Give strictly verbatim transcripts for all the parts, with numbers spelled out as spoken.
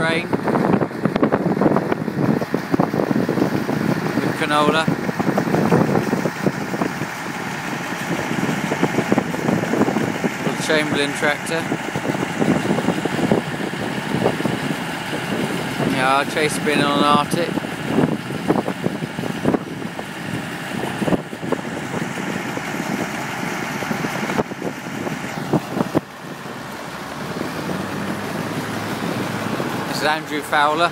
train with canola. Little Chamberlain tractor. Yeah, Chase bin on an Arctic. This is Andrew Fowler.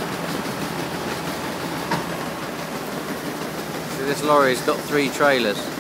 So this lorry's got three trailers.